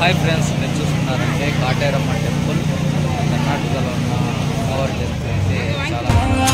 Hi friends, మీరు చూస్తున్నారంటే Kateramma temple కర్ణాటకలో ఉన్న అమ్మవారి టెంపుల్ అయితే చాలా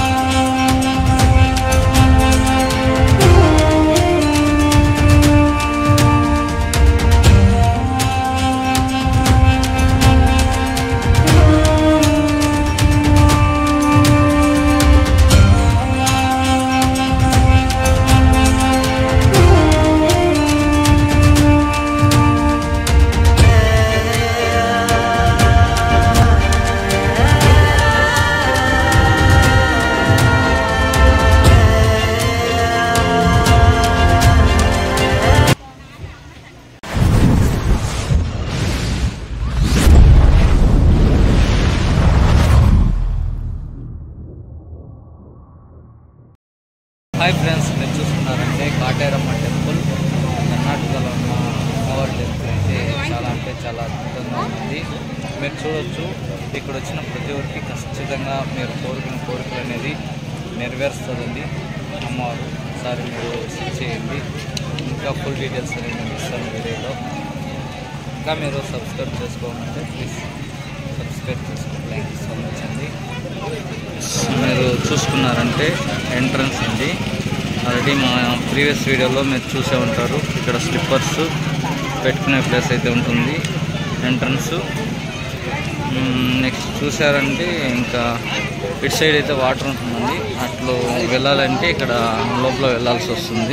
హాయ్ ఫ్రెండ్స్, మీరు చూస్తున్నారంటే కాటేరమ్మ టెంపుల్ కర్ణాటకలో ఉన్న అమ్మవారి టెంపుల్ అయితే చాలా అద్భుతంగా ఉంది. మీరు చూడొచ్చు, ఇక్కడ వచ్చిన ప్రతి ఒక్కరికి ఖచ్చితంగా మీరు కోరుకున్న కోరికలు అనేది నెరవేరుస్తుందండి అమ్మవారు. ఒకసారి మీరు విజిట్ చేయండి. ఇంకా ఫుల్ డీటెయిల్స్ అనేది నేను ఇస్తాను వీడియోలో. ఇంకా మీరు సబ్స్క్రైబ్ చేసుకోవాలంటే ప్లీజ్ సబ్స్క్రైబ్ చేసుకోండి. థ్యాంక్ యూ సో మచ్ అండి. మీరు చూసుకున్నారంటే ఎంట్రన్స్ ఉంది. ఆల్రెడీ మా ప్రీవియస్ వీడియోలో మీరు చూసే ఉంటారు. ఇక్కడ స్లిప్పర్స్ పెట్టుకునే ప్లేస్ అయితే ఉంటుంది ఎంట్రన్స్. నెక్స్ట్ చూసారంటే ఇంకా ఇటు సైడ్ అయితే వాటర్ ఉంటుందండి. అట్లా వెళ్ళాలంటే ఇక్కడ లోపల వెళ్ళాల్సి వస్తుంది.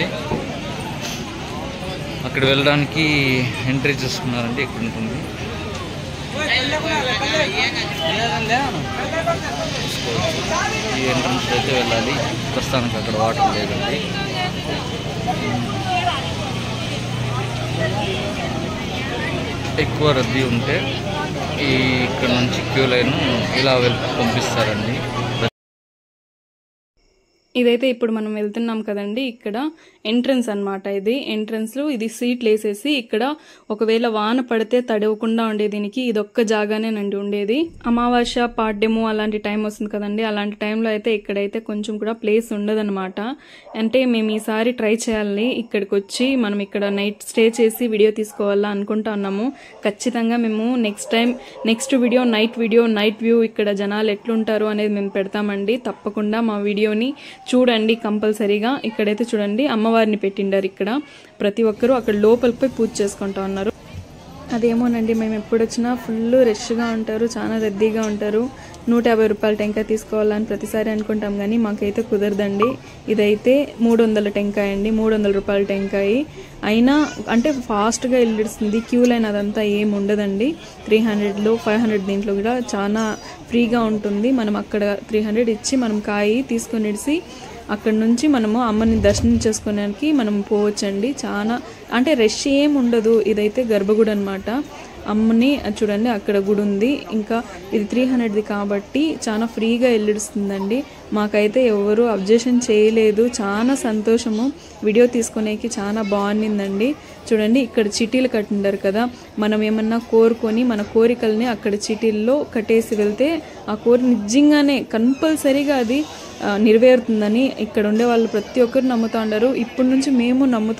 అక్కడ వెళ్ళడానికి ఎంట్రీ చూసుకున్నారంటే ఇక్కడ ఉంటుంది. ఈ ఎంట్రన్స్ అయితే వెళ్ళాలి. ప్రస్తుతానికి అక్కడ వాటర్ లేదండి. ఎక్కువ రద్దీ ఉంటే ఇక్కడ నుంచి క్యూ లైన్ ఇలా పంపిస్తారండి. ఇదైతే ఇప్పుడు మనం వెళ్తున్నాం కదండి, ఇక్కడ ఎంట్రన్స్ అన్నమాట. ఇది ఎంట్రన్స్ లో ఇది సీట్లు వేసేసి ఇక్కడ ఒకవేళ వాన పడితే తడవకుండా ఉండే దీనికి ఇదొక్క జాగానేనండి ఉండేది. అమావాస్య పాడ్యము అలాంటి టైం వస్తుంది కదండి, అలాంటి టైంలో అయితే ఇక్కడైతే కొంచెం కూడా ప్లేస్ ఉండదన్నమాట. అంటే మేము ఈసారి ట్రై చేయాలి, ఇక్కడికి వచ్చి మనం ఇక్కడ నైట్ స్టే చేసి వీడియో తీసుకోవాలా అనుకుంటా ఉన్నాము. ఖచ్చితంగా మేము నెక్స్ట్ వీడియో నైట్ వ్యూ ఇక్కడ జనాలు ఎట్లుంటారు అనేది మేము పెడతామండి. తప్పకుండా మా వీడియోని చూడండి కంపల్సరీగా. ఇక్కడైతే చూడండి అమ్మవారిని పెట్టిండారు. ఇక్కడ ప్రతి ఒక్కరూ అక్కడ లోపలికి పోయి పూజ చేసుకుంటా ఉన్నారు. అదేమోనండి, మేము ఎప్పుడు వచ్చినా ఫుల్ రష్గా ఉంటారు, చాలా రద్దీగా ఉంటారు. 150 రూపాయల టెంకాయ తీసుకోవాలని ప్రతిసారి అనుకుంటాం, కానీ మాకైతే కుదరదండి. ఇదైతే 300 టెంకాయ అండి, 300 రూపాయల టెంకాయ అయినా అంటే ఫాస్ట్గా వెళ్ళిస్తుంది. క్యూ లైన్ అదంతా ఏమి ఉండదండి. 300లో 500 దీంట్లో కూడా చాలా ఫ్రీగా ఉంటుంది. మనం అక్కడ 300 ఇచ్చి మనం కాయి తీసుకొని ఇడిసి అక్కడ నుంచి మనము అమ్మని దర్శనం చేసుకోవడానికి మనం పోవచ్చండి. చాలా అంటే రష్ ఏం ఉండదు. ఇదైతే గర్భగుడి అనమాట. అమ్మని చూడండి అక్కడ గుడి ఉంది. ఇంకా ఇది 300ది కాబట్టి చాలా ఫ్రీగా వెళ్ళిస్తుందండి. మాకైతే ఎవరు అబ్జెక్షన్ చేయలేదు. చాలా సంతోషము. వీడియో తీసుకునేకి చాలా బాగుండిందండి. చూడండి ఇక్కడ చీటీలు కట్టిండారు కదా, మనం ఏమన్నా కోరుకొని మన కోరికల్ని అక్కడ చీటీల్లో కట్టేసి వెళ్తే ఆ కోరిక నిజంగానే కంపల్సరీగా అది నెరవేరుతుందని ఇక్కడ ఉండే వాళ్ళు ప్రతి ఒక్కరు నమ్ముతూ ఉంటారు. ఇప్పటి నుంచి మేము నమ్ముతూ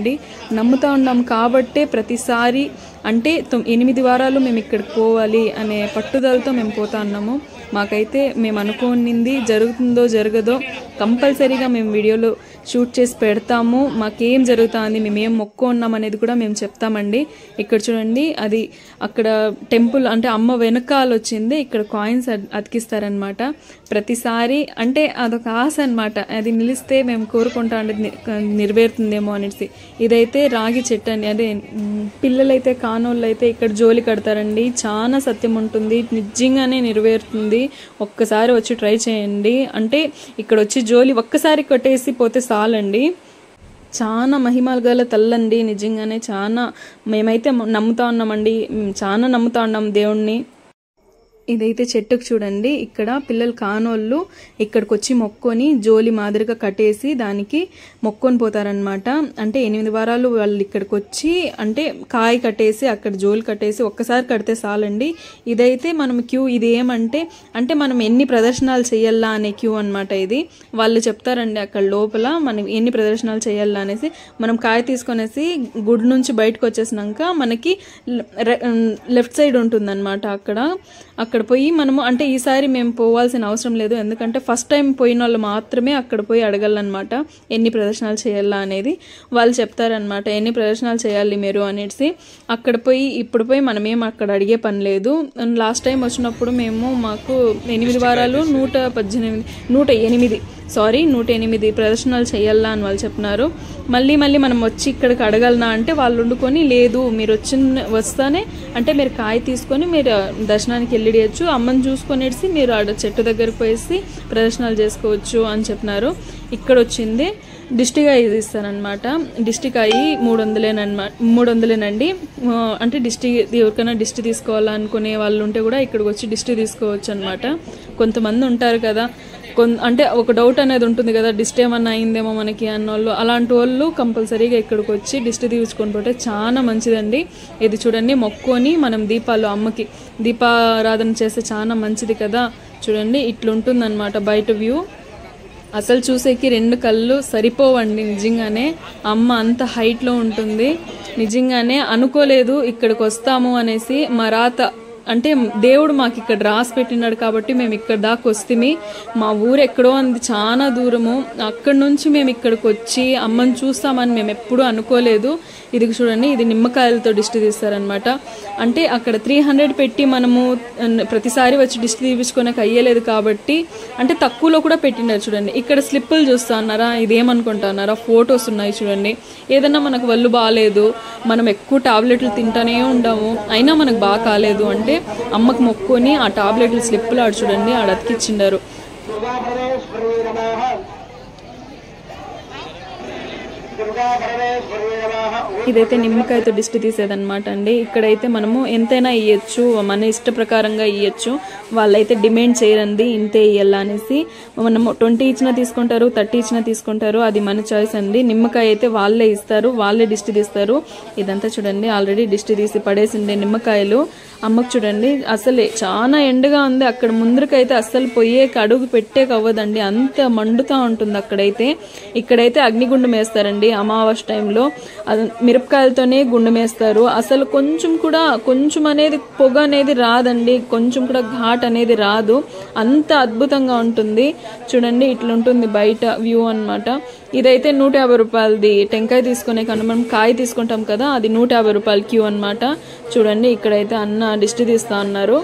ఉన్నాం కాబట్టే ప్రతిసారి అంటే 8 వారాలు మేము ఇక్కడికి పోవాలి అనే పట్టుదలతో మేము పోతా ఉన్నాము. మాకైతే మేము అనుకోనింది జరుగుతుందో జరగదో కంపల్సరీగా మేము వీడియోలో షూట్ చేసి పెడతాము. మాకేం జరుగుతుంది, మేమేం మొక్కున్నాం అనేది కూడా మేము చెప్తామండి. ఇక్కడ చూడండి అది అక్కడ టెంపుల్ అంటే అమ్మ వెనకాల వచ్చింది. ఇక్కడ కాయిన్స్ అతికిస్తారనమాట ప్రతిసారి. అంటే అదొక ఆశ అనమాట. అది నిలిస్తే మేము కోరుకుంటా అంటే నెరవేరుతుందేమో అనేసి. ఇదైతే రాగి చెట్టు అండి. అదే పిల్లలైతే కానోళ్ళు అయితే ఇక్కడ జోలి కడతారండి. చాలా సత్యం ఉంటుంది, నిజంగానే నెరవేరుతుంది. ఒక్కసారి వచ్చి ట్రై చేయండి. అంటే ఇక్కడ వచ్చి జోలి ఒక్కసారి కట్టేసి పోతే చాలండి. చాలా మహిమలు గల తల్లండి. నిజంగానే చాలా మేమైతే నమ్ముతా ఉన్నామండి. చాలా నమ్ముతా ఉన్నాం దేవుణ్ణి. ఇదైతే చెట్టుకు చూడండి, ఇక్కడ పిల్లలు కానోళ్ళు ఇక్కడికి వచ్చి మొక్కొని జోలి మాదిరిగా కట్టేసి దానికి మొక్కొని పోతారనమాట. అంటే 8 వారాలు వాళ్ళు ఇక్కడికి వచ్చి అంటే కాయ కట్టేసి అక్కడ జోలి కట్టేసి ఒక్కసారి కడితే చాలండి. ఇదైతే మనం క్యూ, ఇది ఏమంటే అంటే మనం ఎన్ని ప్రదర్శనలు చేయాలా అనే క్యూ అనమాట. ఇది వాళ్ళు చెప్తారండి అక్కడ లోపల మనం ఎన్ని ప్రదర్శనలు చేయాలా అనేసి. మనం కాయ తీసుకొనేసి గుడి నుంచి బయటకు వచ్చేసినాక మనకి లెఫ్ట్ సైడ్ ఉంటుందన్నమాట. అక్కడ పోయి మనము అంటే ఈసారి మేము పోవాల్సిన అవసరం లేదు, ఎందుకంటే ఫస్ట్ టైం పోయిన వాళ్ళు మాత్రమే అక్కడ పోయి అడగాలన్నమాట ఎన్ని ప్రదర్శనలు చేయాలా అనేది. వాళ్ళు చెప్తారనమాట ఎన్ని ప్రదర్శనలు చేయాలి మీరు అనేసి. అక్కడ పోయి ఇప్పుడు పోయి మనమేం అక్కడ అడిగే పని లేదు. లాస్ట్ టైం వచ్చినప్పుడు మాకు 8 వారాలు 108 ప్రదర్శనలు చేయాలా అని వాళ్ళు చెప్పినారు. మళ్ళీ మనం వచ్చి ఇక్కడికి అడగలనా అంటే వాళ్ళు వండుకొని లేదు మీరు వస్తానే అంటే మీరు కాయ తీసుకొని మీరు దర్శనానికి వెళ్ళియచ్చు, అమ్మని చూసుకొనేసి మీరు ఆడ చెట్టు దగ్గరకు పోయేసి ప్రదర్శనలు చేసుకోవచ్చు అని చెప్పినారు. ఇక్కడ వచ్చింది దిష్టికాయ ఇస్తారనమాట. దిష్టికాయ 300నండి. అంటే ఎవరికైనా దిష్టి తీసుకోవాలనుకునే వాళ్ళు ఉంటే కూడా ఇక్కడికి వచ్చి దిష్టి తీసుకోవచ్చు అనమాట. కొంతమంది ఉంటారు కదా అంటే ఒక డౌట్ అనేది ఉంటుంది కదా, దిష్టి ఏమన్నా అయిందేమో మనకి అన్నోళ్ళు, అలాంటి వాళ్ళు కంపల్సరీగా ఇక్కడికి వచ్చి దిష్టి తీర్చుకొని పోతే చాలా మంచిదండి. ఇది చూడండి మొక్కొని మనం దీపాలు అమ్మకి దీపారాధన చేస్తే చాలా మంచిది కదా. చూడండి ఇట్లుంటుందన్నమాట బయట వ్యూ. అసలు చూసేకి 2 కళ్ళు సరిపోవండి నిజంగానే. అమ్మ అంత హైట్లో ఉంటుంది. నిజంగానే అనుకోలేదు ఇక్కడికి వస్తాము అనేసి. మా రాత అంటే దేవుడు మాకు ఇక్కడ రాసి పెట్టినాడు కాబట్టి మేము ఇక్కడ దాకా వస్తేమి. మా ఊరు ఎక్కడో అంది, చాలా దూరము. అక్కడి నుంచి మేము ఇక్కడికి వచ్చి అమ్మని చూస్తామని మేము ఎప్పుడూ అనుకోలేదు. ఇది చూడండి, ఇది నిమ్మకాయలతో దిష్టి తీస్తారనమాట. అంటే అక్కడ 300 పెట్టి మనము ప్రతిసారి వచ్చి దిష్టి తీపించుకోనక అయ్యలేదు కాబట్టి అంటే తక్కువలో కూడా పెట్టినారు. చూడండి ఇక్కడ స్లిప్పులు చూస్తా అన్నారా, ఇదేమనుకుంటా అన్నారా, ఫొటోస్ ఉన్నాయి చూడండి. ఏదన్నా మనకు వల్లు బాగాలేదు, మనం ఎక్కువ టాబ్లెట్లు తింటానే ఉండము, అయినా మనకు బాగా కాలేదు అంటే అమ్మకు మొక్కుని ఆ టాబ్లెట్లు స్లిప్పులు ఆడు చూడండి ఆడ అతికిచ్చిండారు. ఇదైతే నిమ్మకాయతో దిష్టి తీసేదన్నమాట అండి. ఇక్కడైతే మనము ఎంతైనా ఇయ్యచ్చు, మన ఇష్ట ప్రకారంగా ఇయ్యచ్చు. వాళ్ళైతే డిమాండ్ చేయరండి ఇంతే ఇయ్యాలా అనేసి. మనము 20 ఇచ్చినా తీసుకుంటారు, 30 ఇచ్చినా తీసుకుంటారు, అది మన చాయిస్ అండి. నిమ్మకాయ అయితే వాళ్ళే ఇస్తారు, వాళ్ళే దిష్టి తీస్తారు. ఇదంతా చూడండి ఆల్రెడీ దిష్టి తీసి పడేసిండే నిమ్మకాయలు. అమ్మకు చూడండి అసలే చాలా ఎండగా ఉంది. అక్కడ ముందరకైతే అస్సలు పొయ్యేకి అడుగు పెట్టేకి అవ్వదండి, అంత మండుతూ ఉంటుంది అక్కడైతే. ఇక్కడైతే అగ్నిగుండం వేస్తారండి అమావాస్య టైంలో. మిరపకాయలతోనే గుండం వేస్తారు. అసలు కొంచెం అనేది పొగ అనేది రాదండి, కొంచెం కూడా ఘాట్ అనేది రాదు, అంత అద్భుతంగా ఉంటుంది. చూడండి ఇట్లుంటుంది బయట వ్యూ అన్నమాట. ఇదైతే 150 రూపాయలది టెంకాయ తీసుకునే కన్నా మనం కాయ తీసుకుంటాం కదా, అది 150 రూపాయల క్యూ అన్నమాట. చూడండి ఇక్కడైతే అన్న దిష్టి తీస్తా అన్నారు.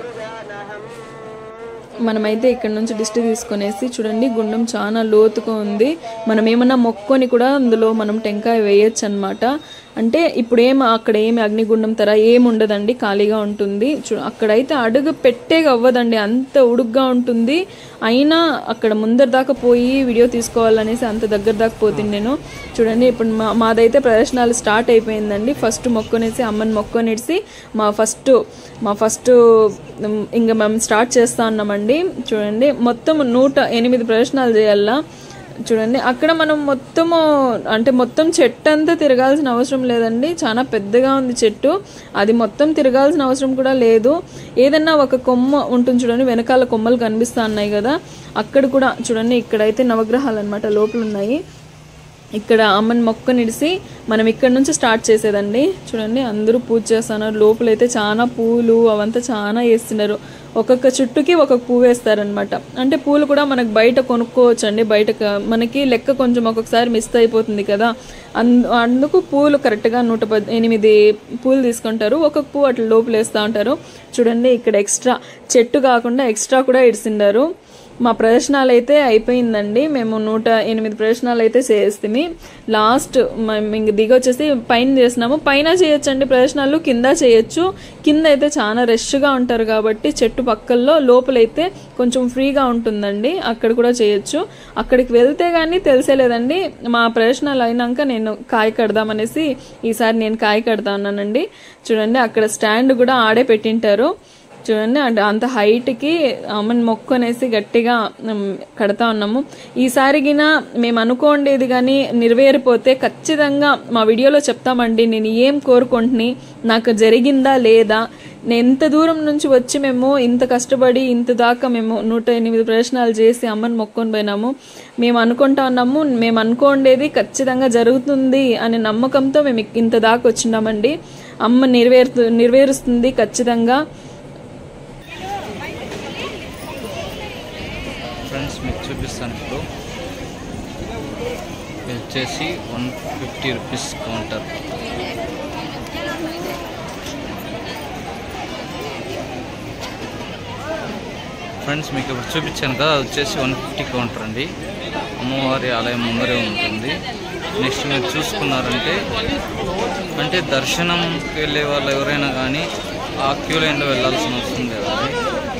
మనమైతే ఇక్కడ నుంచి దిష్టి తీసుకునేసి చూడండి గుండం చాలా లోతుగా ఉంది. మనం ఏమన్నా మొక్కొని కూడా అందులో మనం టెంకాయ వేయచ్చు అనమాట. అంటే ఇప్పుడు అక్కడ అగ్నిగుండం తర ఏముండదండి, ఖాళీగా ఉంటుంది. అక్కడైతే అడుగు పెట్టేగా అవ్వదండి, అంత ఉడుగ్గా ఉంటుంది. అయినా అక్కడ ముందర దాకా పోయి వీడియో తీసుకోవాలనేసి అంత దగ్గర దాకా పోతుంది నేను. చూడండి ఇప్పుడు మాదైతే ప్రదర్శనలు స్టార్ట్ అయిపోయిందండి. ఫస్ట్ మొక్కునేసి అమ్మని మొక్కునేసి మా ఫస్ట్ ఇంకా మేము స్టార్ట్ చేస్తా ఉన్నామండి. చూడండి మొత్తం 108 ప్రదర్శనలు చేయాలా. చూడండి అక్కడ మనం మొత్తం చెట్టు అంతా తిరగాల్సిన అవసరం లేదండి, చాలా పెద్దగా ఉంది చెట్టు, అది మొత్తం తిరగాల్సిన అవసరం కూడా లేదు. ఏదన్నా ఒక కొమ్మ ఉంటుంది చూడండి, వెనకాల కొమ్మలు కనిపిస్తా ఉన్నాయి కదా, అక్కడ కూడా చూడండి ఇక్కడైతే నవగ్రహాలు అన్నమాట లోపల ఉన్నాయి. ఇక్కడ అమ్మని మొక్క నిడిసి మనం ఇక్కడ నుంచి స్టార్ట్ చేసేదండి. చూడండి అందరూ పూజ చేస్తున్నారు. లోపలైతే చాలా పూలు అవంతా చాలా వేస్తున్నారు. ఒక్కొక్క చుట్టుకి ఒక్కొక్క పువ్వు వేస్తారనమాట. అంటే పూలు కూడా మనకు బయట కొనుక్కోవచ్చు అండి. బయట మనకి లెక్క కొంచెం ఒక్కొక్కసారి మిస్ అయిపోతుంది కదా, అందుకు పూలు కరెక్ట్గా 108 పూలు తీసుకుంటారు. ఒక్కొక్క పువ్వు అట్లా లోపల వేస్తూ ఉంటారు. చూడండి ఇక్కడ ఎక్స్ట్రా చెట్టు కాకుండా ఎక్స్ట్రా కూడా ఇడిసిండారు. మా ప్రదర్శనలు అయితే అయిపోయిందండి. మేము 108 ప్రదర్శనలు అయితే చేస్తాము. లాస్ట్ ఇంక దిగొచ్చేసి పైన చేసినాము. పైన చేయొచ్చండి ప్రదర్శనలు, కింద చేయొచ్చు. కింద అయితే చాలా రష్గా ఉంటారు కాబట్టి చెట్టు పక్కల్లో, లోపలైతే కొంచెం ఫ్రీగా ఉంటుందండి, అక్కడ కూడా చేయొచ్చు. అక్కడికి వెళ్తే కానీ తెలిసేలేదండి. మా ప్రదర్శనలు అయినాక నేను కాయ కడదామనేసి ఈసారి నేను కాయ కడతా ఉన్నానండి. చూడండి అక్కడ స్టాండ్ కూడా ఆడే పెట్టింటారు. చూడండి. అంటే అంత హైట్కి అమ్మని మొక్కునేసి గట్టిగా కడతా ఉన్నాము. ఈసారిగిన మేము అనుకోండేది కానీ నెరవేరిపోతే ఖచ్చితంగా మా వీడియోలో చెప్తామండి. నేను ఏం కోరుకుంటుని, నాకు జరిగిందా లేదా, ఎంత దూరం నుంచి వచ్చి మేము ఇంత కష్టపడి ఇంత దాకా మేము 108 ప్రదర్శనలు చేసి అమ్మని మొక్కొని పోయినాము. మేము అనుకుంటా ఉన్నాము, మేము అనుకోండేది ఖచ్చితంగా జరుగుతుంది అనే నమ్మకంతో మేము ఇంత దాకా వచ్చినామండి. అమ్మ నెరవేరుస్తుంది ఖచ్చితంగా. ఫ్రెండ్స్ మీకు చూపిస్తాను. ఇప్పుడు ఇది వచ్చేసి 150 రూపీస్ కౌంటర్. ఫ్రెండ్స్ మీకు ఇప్పుడు చూపించాను కదా, అది వచ్చేసి 150 కౌంటర్ అండి. అమ్మవారి ఆలయం ముందరే ఉంటుంది. నెక్స్ట్ మీరు చూసుకున్నారంటే అంటే దర్శనంకి వెళ్ళే వాళ్ళు ఎవరైనా కానీ ఆ క్యూ లైన్లో వెళ్ళాల్సిన అవసరం లేదండి.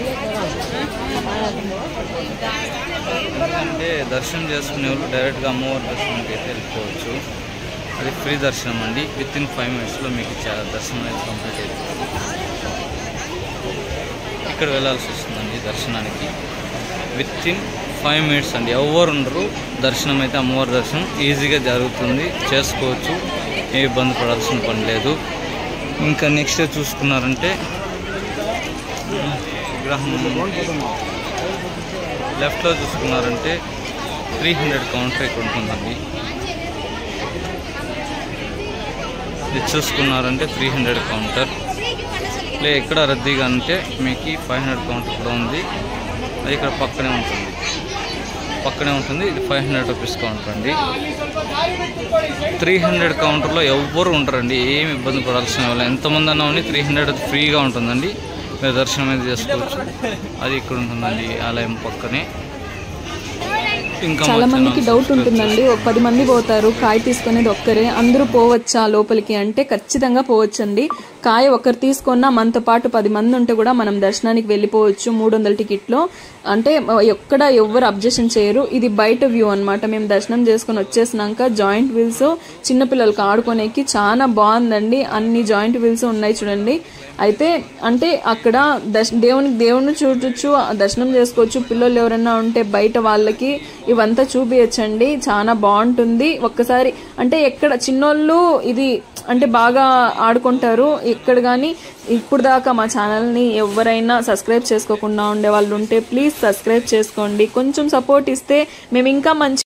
ఎందుకంటే దర్శనం చేసుకునే వాళ్ళు డైరెక్ట్గా అమ్మవారి దర్శనానికి అయితే వెళ్ళిపోవచ్చు. అది ఫ్రీ దర్శనం అండి. విత్ ఇన్ 5 minutesలో మీకు దర్శనం అయితే కంప్లీట్ అయిపోతుంది. ఇక్కడ వెళ్ళాల్సి వస్తుందండి దర్శనానికి. విత్ ఇన్ 5 minutes అండి. ఎవరు ఉండరు. దర్శనం అయితే అమ్మవారి దర్శనం ఈజీగా జరుగుతుంది, చేసుకోవచ్చు, ఏ ఇబ్బంది పడాల్సిన పని లేదు. ఇంకా నెక్స్ట్ చూసుకున్నారంటే విగ్రహం లెఫ్ట్లో చూసుకున్నారంటే 300 కౌంటర్ ఇక్కడ ఉంటుందండి. ఇది చూసుకున్నారంటే 300 కౌంటర్. ఎక్కడ రద్దీగా అంటే మీకు 500 కౌంటర్ కూడా ఉంది. అది ఇక్కడ పక్కనే ఉంటుంది. ఇది 500 రూపీస్ కౌంటర్ అండి. 300 కౌంటర్లో ఎవ్వరు ఉంటారండి, ఏమి ఇబ్బంది పడాల్సిన వాళ్ళు. ఎంతమంది అన్నా ఉండి 300 ఫ్రీగా ఉంటుందండి. మీరు దర్శనం అయితే చేసుకోవచ్చు. అది ఇక్కడ ఉంటుందండి ఆలయం పక్కనే. చాలా మందికి డౌట్ ఉంటుందండి, ఒక 10 మంది పోతారు, కాయ తీసుకునేది ఒక్కరే, అందరూ పోవచ్చా లోపలికి అంటే ఖచ్చితంగా పోవచ్చండి. కాయ ఒకరు తీసుకున్నా మనతో పాటు 10 మంది ఉంటే కూడా మనం దర్శనానికి వెళ్ళిపోవచ్చు 300 టికెట్లో. అంటే ఎక్కడ ఎవ్వరు అబ్జెక్షన్ చేయరు. ఇది బయట వ్యూ అనమాట. మేము దర్శనం చేసుకుని వచ్చేసినాక జాయింట్ వీల్స్ చిన్నపిల్లలకి ఆడుకోనేకి చాలా బాగుందండి. అన్ని జాయింట్ వీల్స్ ఉన్నాయి చూడండి. అయితే అంటే అక్కడ దేవుని చూడొచ్చు, దర్శనం చేసుకోవచ్చు. పిల్లలు ఎవరైనా ఉంటే బయట వాళ్ళకి ఇవంతా చూపించండి, చాలా బాగుంటుంది. ఒక్కసారి అంటే ఎక్కడ చిన్నోళ్ళు ఇది అంటే బాగా ఆడుకుంటారు ఎక్కడ. కానీ ఇప్పుడు దాకా మా ఛానల్ని ఎవరైనా సబ్స్క్రైబ్ చేసుకోకుండా ఉండే వాళ్ళు ఉంటే ప్లీజ్ సబ్స్క్రైబ్ చేసుకోండి. కొంచెం సపోర్ట్ ఇస్తే మేము ఇంకా మంచి